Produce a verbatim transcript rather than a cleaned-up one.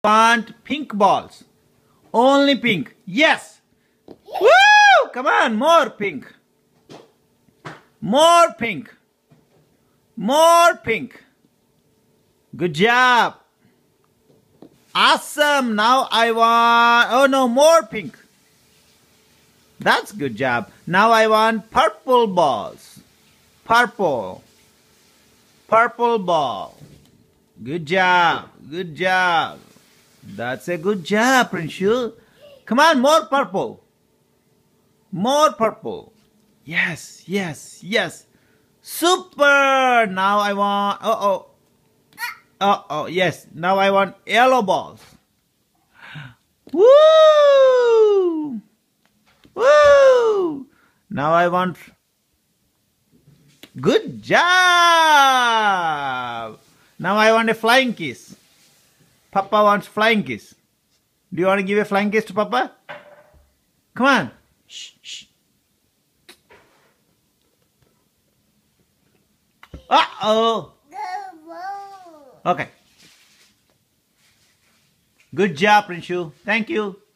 want pink balls. Only pink. Yes. Woo! Come on, more pink. More pink. More pink. Good job. Awesome. Now I want, oh no, more pink. That's good job. Now I want purple balls. Purple. Purple ball. Good job. Good job. That's a good job, Princy. Come on, more purple. More purple. Yes, yes, yes. Super. Now I want, uh-oh. Uh-oh, yes. Now I want yellow balls. Woo! Woo! Now I want... Good job! Now I want a flying kiss. Papa wants flying kiss. Do you want to give a flying kiss to Papa? Come on. Shh, shh. Uh-oh. Okay. Good job, Princy. Thank you.